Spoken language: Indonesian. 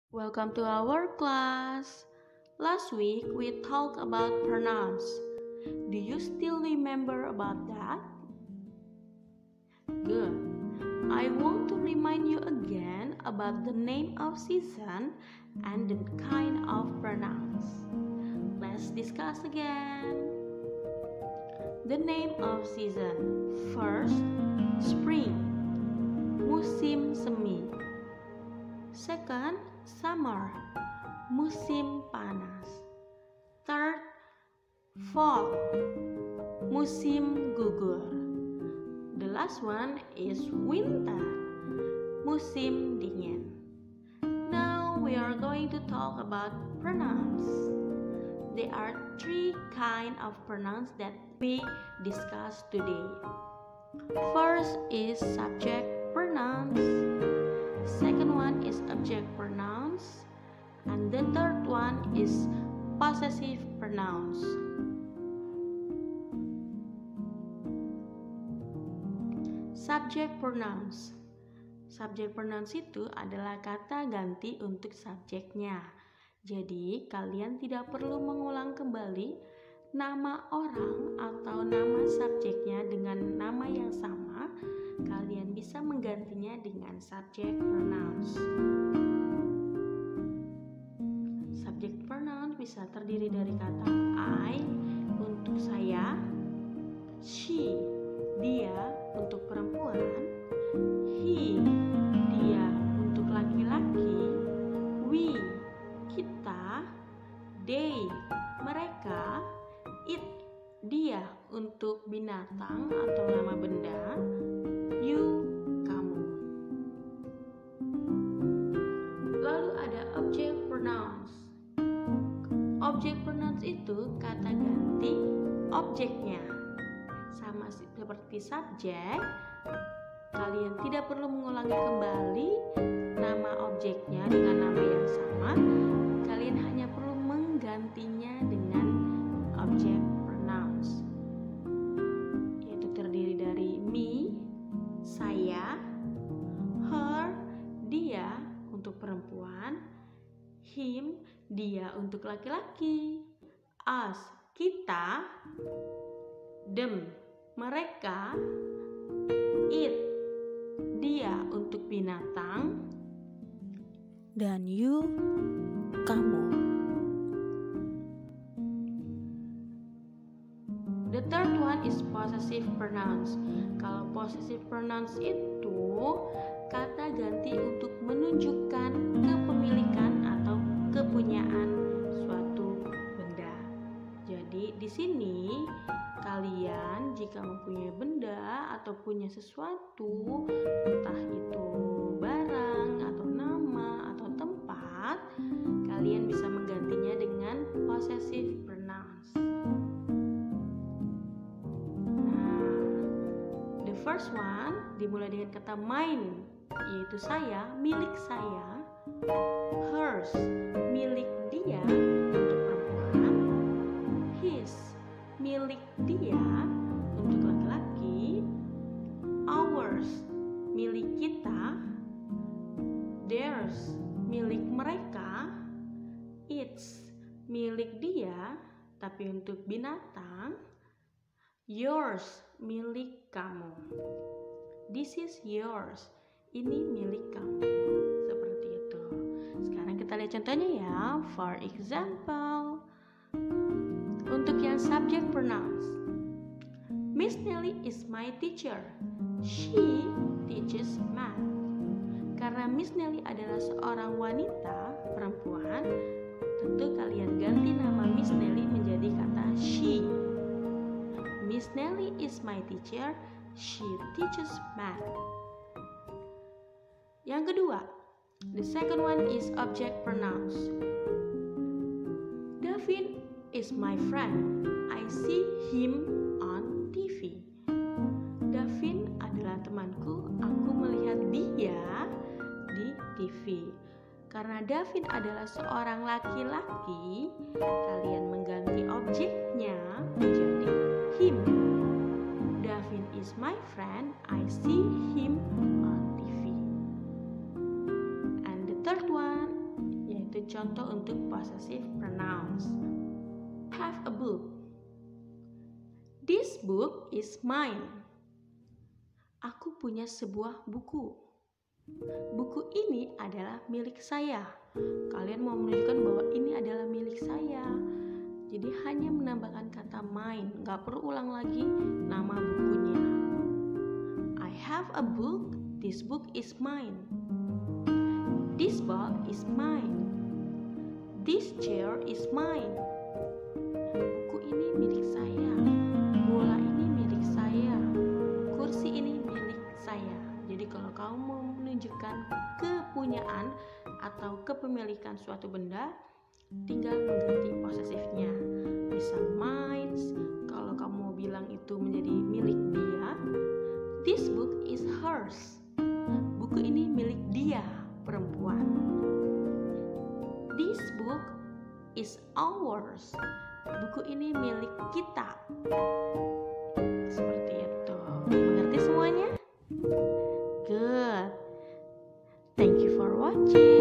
Welcome to our class. Last week we talked about pronouns. Do you still remember about that? Good. I want to remind you again about the name of season and the kind of pronouns. Let's discuss again. The name of season. First, spring, musim semi. Second, summer, musim panas. Third, fall, musim gugur. The last one is winter, musim dingin. Now we are going to talk about pronouns. There are three kinds of pronouns that we discuss today. First is subject pronouns. Second one is object pronouns. And the third one is possessive pronouns. Subject pronouns. Subject pronouns itu adalah kata ganti untuk subjeknya. Jadi, kalian tidak perlu mengulang kembali nama orang atau nama subjeknya dengan nama yang sama. Kalian bisa menggantinya dengan subject pronouns. Subject pronouns bisa terdiri dari kata I untuk saya, she, dia untuk perempuan, he, dia untuk laki-laki, we, kita, they, mereka, it, dia untuk binatang atau nama benda, you, kamu. Lalu ada object pronouns. Object pronouns itu kata ganti objeknya. Sama seperti subjek, kalian tidak perlu mengulangi kembali nama objeknya dengan nama yang sama. Kalian hanya perlu menggantinya dengan object pronouns, yaitu terdiri dari me, saya, her, dia untuk perempuan, him, dia untuk laki-laki, us, kita, them, mereka, it, dia untuk binatang, dan you, kamu. The third one is possessive pronouns. Kalau possessive pronouns itu kata ganti untuk menunjukkan kepemilikan atau kepunyaan suatu benda. Jadi di sini kalian jika mempunyai benda atau punya sesuatu, entah itu barang atau nama atau tempat, kalian bisa menggantinya dengan possessive pronouns. First one dimulai dengan kata mine, yaitu saya, milik saya. Hers, milik dia untuk perempuan. His, milik dia untuk laki-laki. Ours, milik kita. Theirs, milik mereka. Its, milik dia tapi untuk binatang. Yours, milik kamu. This is yours. Ini milik kamu. Seperti itu. Sekarang kita lihat contohnya ya. For example, untuk yang subject pronouns, Miss Nelly is my teacher. She teaches math. Karena Miss Nelly adalah seorang wanita, perempuan, tentu kalian ganti nama Miss Nelly menjadi kata she. Miss Nelly is my teacher. She teaches math. Yang kedua, the second one is object pronouns. Davin is my friend. I see him on TV. Davin adalah temanku. Aku melihat dia di TV. Karena Davin adalah seorang laki-laki, kalian mengganti objeknya menjadi him. Davin is my friend. I see him on TV. And the third one contoh untuk possessive pronouns. Have a book. This book is mine. Aku punya sebuah buku. Buku ini adalah milik saya. Kalian mau menunjukkan bahwa ini adalah milik saya. Jadi hanya menambahkan kata mine, gak perlu ulang lagi nama bukunya. I have a book. This book is mine. This ball is mine. This chair is mine. Buku ini milik saya. Bola ini milik saya. Kursi ini milik saya. Jadi kalau kamu mau menunjukkan kepunyaan atau kepemilikan suatu benda, tinggal mengganti posesifnya. Bisa mine. Kalau kamu mau bilang itu menjadi milik dia, this book is hers. Buku ini milik dia, perempuan. This book is ours. Buku ini milik kita. Seperti itu. Mengerti semuanya? Good. Thank you for watching.